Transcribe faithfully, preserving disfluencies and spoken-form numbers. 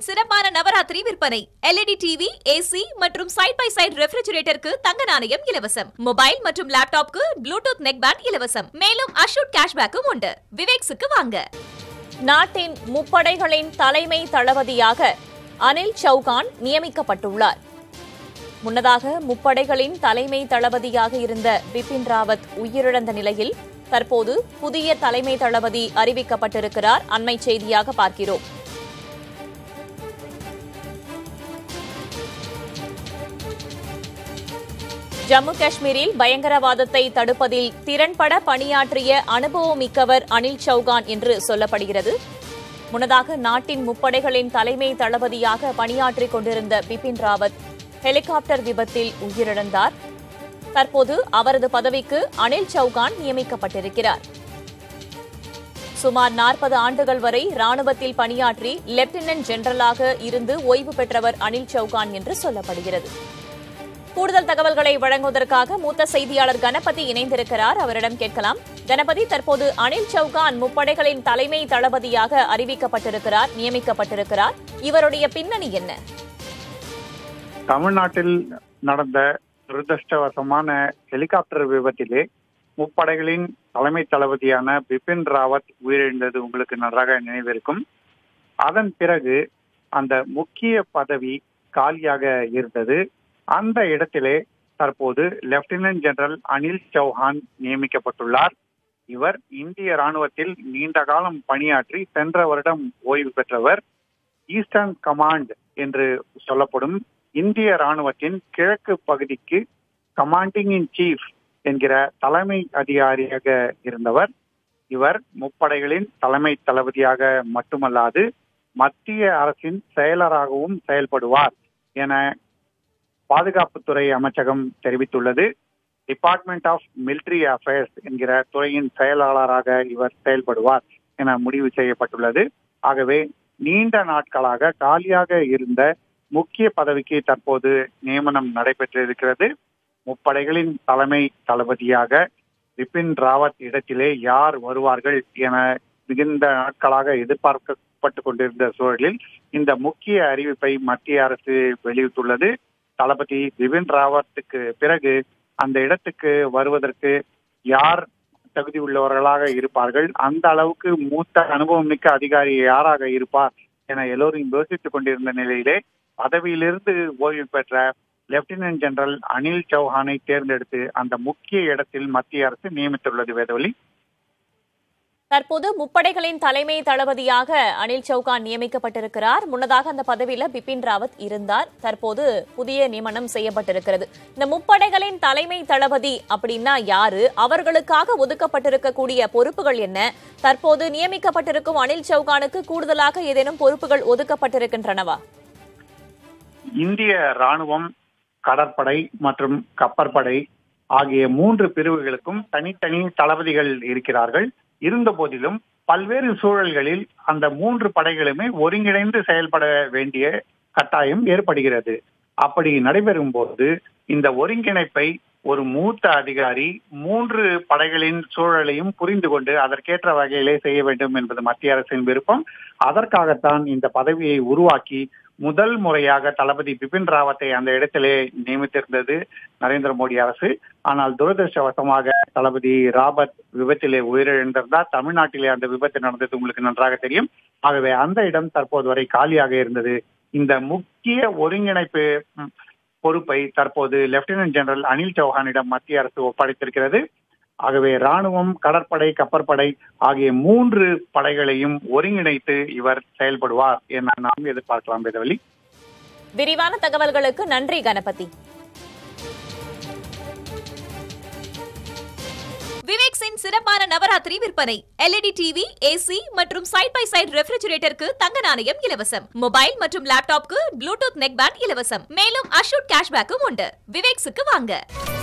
சிறப்பான நவராத்திரி விற்பனை. L E D TV, AC மற்றும் சைட் பை சைட் ரெஃப்ரிஜரேட்டருக்கு தங்க நாணயம் இலவசம். மொபைல் மற்றும் லேப்டாப்க்கு ப்ளூடூத் நெக் பேண்ட் இலவசம். மேலும் அஷூட் கேஷ்பேக்கும் உண்டு. விவேக்ஸுக்கு வாங்க. நாட்டின் முப்படைகளின் தலைமை தளபதியாக அனில் சௌகான் நியமிக்கப்பட்டுள்ளார். முன்னதாக முப்படைகளின் தலைமை தளபதியாக இருந்த பிபின் ராவத் உயிரிழந்த நிலையில் தற்போது புதிய தலைமை தளபதி அறிவிக்கப்பட்டிருக்கிறார். அண்மை செய்தியாக பார்க்கிறோம். ஜம்மு காஷ்மீரில் பயங்கரவாதத்தை தடுப்பதில் திறன்பட பணியாற்றிய அனுபவமிக்கவர் அனில் சௌகான் என்று சொல்லப்படுகிறது. முன்னதாக நாட்டின் முப்படைகளின் தலைமை தளபதியாக பணியாற்றிக் கொண்டிருந்த பிபின் ராவத் ஹெலிகாப்டர் விபத்தில் உயிரிழந்தார். தற்போது அவரது பதவிக்கு அனில் சௌகான் நியமிக்கப்பட்டிருக்கிறார். சுமார் நாற்பது ஆண்டுகள் வரை ராணுவத்தில் பணியாற்றி லெப்டினன்ட் ஜெனரலாக இருந்து ஓய்வு பெற்றவர் அனில் சௌகான் என்று சொல்லப்படுகிறது. கூடுதல் தகவல்களை வழங்குவதற்காக மூத்த செய்தியாளர் கணபதி இணைந்திருக்கிறார். அவரிடம் கேட்கலாம். கணபதி, தற்போது அனில் சௌகான் முப்படைகளின் தலைமை தளபதியாக அறிவிக்கப்பட்டிருக்கிறார், நியமிக்கப்பட்டிருக்கிறார். இவருடைய பின்னணி என்ன? தமிழ்நாட்டில் நடந்த துரதிருஷ்டவசமான ஹெலிகாப்டர் விபத்திலே முப்படைகளின் தலைமை தளபதியான பிபின் ராவத் உயிரிழந்தது உங்களுக்கு நன்றாக நினைவிருக்கும். அதன் பிறகு அந்த முக்கிய பதவி காலியாக இருந்தது. அந்த இடத்திலே தற்போது லெப்டினன்ட் ஜெனரல் அனில் சௌஹான் நியமிக்கப்பட்டுள்ளார். இவர் இந்திய ராணுவத்தில் நீண்ட காலம் பணியாற்றி சென்ற வருடம் ஓய்வு பெற்றவர். ஈஸ்டர்ன் கமாண்ட் என்று சொல்லப்படும் இந்திய ராணுவத்தின் கிழக்கு பகுதிக்கு கமாண்டிங் இன் சீஃப் என்கிற தலைமை அதிகாரியாக இருந்தவர். இவர் முப்படைகளின் தலைமை தளபதியாக மட்டுமல்லாது மத்திய அரசின் செயலராகவும் செயல்படுவார் என பாதுகாப்புத்துறை அமைச்சகம் தெரிவித்துள்ளது. டிபார்ட்மெண்ட் ஆஃப் மிலிட்டரி அஃபேர்ஸ் என்கிற துறையின் செயலாளராக இவர் செயல்படுவார் என முடிவு செய்யப்பட்டுள்ளது. ஆகவே நீண்ட நாட்களாக காலியாக இருந்த முக்கிய பதவிக்கு தற்போது நியமனம் நடைபெற்றிருக்கிறது. முப்படைகளின் தலைமை தளபதியாக பிபின் ராவத் இடத்திலே யார் வருவார்கள் என மிகுந்த நாட்களாக எதிர்பார்க்கப்பட்டு கொண்டிருந்த சூழலில் இந்த முக்கிய அறிவிப்பை மத்திய அரசு வெளியிட்டுள்ளது. தளபதி பிபின் ராவத்துக்கு பிறகு அந்த இடத்துக்கு வருவதற்கு யார் தகுதி உள்ளவர்களாக இருப்பார்கள், அந்த அளவுக்கு மூத்த அனுபவம் மிக்க அதிகாரி யாராக இருப்பார் என எல்லோரும் யோசித்துக் கொண்டிருந்த நிலையிலே பதவியிலிருந்து ஓய்வு பெற்ற லெப்டினன்ட் ஜெனரல் அனில் சௌஹானை தேர்ந்தெடுத்து அந்த முக்கிய இடத்தில் மத்திய அரசு நியமித்துள்ளது. வேதவழி, தற்போது முப்படைகளின் தலைமை தளபதியாக அனில் சௌகான் நியமிக்கப்பட்டிருக்கிறார். முன்னதாக அந்த பதவியில பிபின் ராவத் இருந்தார். தற்போது புதிய நியமனம் செய்யப்பட்டிருக்கிறது. இந்த முப்படைகளின் தலைமை தளபதி அப்படின்னா யாரு? அவர்களுக்காக ஒதுக்கப்பட்டிருக்கக்கூடிய பொறுப்புகள் என்ன? தற்போது நியமிக்கப்பட்டிருக்கும் அனில் சௌகானுக்கு கூடுதலாக ஏதேனும் பொறுப்புகள் ஒதுக்கப்பட்டிருக்கின்றனவா? இந்திய ராணுவம், கடற்படை மற்றும் கப்பற்படை ஆகிய மூன்று பிரிவுகளுக்கும் தனித்தனி தளபதிகள் இருக்கிறார்கள். இருந்த போதிலும் பல்வேறு சூழல்களில் அந்த மூன்று படைகளுமே ஒருங்கிணைந்து செயல்பட வேண்டிய கட்டாயம் ஏற்படுகிறது. அப்படி நடைபெறும் போது இந்த ஒருங்கிணைப்பை ஒரு மூத்த அதிகாரி மூன்று படைகளின் சூழலையும் புரிந்து கொண்டு அதற்கேற்ற வகையிலே செய்ய வேண்டும் என்பது மத்திய அரசின் விருப்பம். அதற்காகத்தான் இந்த பதவியை உருவாக்கி முதல் முறையாக தளபதி பிபின் ராவத்தை அந்த இடத்திலே நியமித்திருந்தது நரேந்திர மோடி அரசு. ஆனால் துரதிருஷ்டவசமாக தளபதி ராவத் விபத்திலே உயிரிழந்திருந்தார். தமிழ்நாட்டிலே அந்த விபத்து நடந்தது உங்களுக்கு நன்றாக தெரியும். ஆகவே அந்த இடம் தற்போது வரை காலியாக இருந்தது. இந்த முக்கிய ஒருங்கிணைப்பு பொறுப்பை தற்போது லெப்டினன்ட் ஜெனரல் அனில் சௌஹானிடம் மத்திய அரசு ஒப்படைத்திருக்கிறது. ஆகவே ராணுவம், கடற்படை, கப்பற்படை ஆகிய மூன்று படைகளையும் ஒருங்கிணைத்து இவர் செயல்படுவார் என நாம் எதிர்பார்க்கலாம். வேதவழி, விரிவான தகவல்களுக்கு நன்றி கணபதி. விவேக்ஸின் சிறப்பான நவராத்திரி விற்பனை. L E D TV, AC மற்றும் சைட் பை சைட் ரெஃப்ரிஜரேட்டருக்கு தங்க நாணயம் இலவசம். மொபைல் மற்றும் லேப்டாப்க்கு ப்ளூடூத் நெக் பேண்ட் இலவசம். மேலும் அஷூட் கேஷ்பேக்கும் உண்டு. விவேக்ஸுக்கு வாங்க.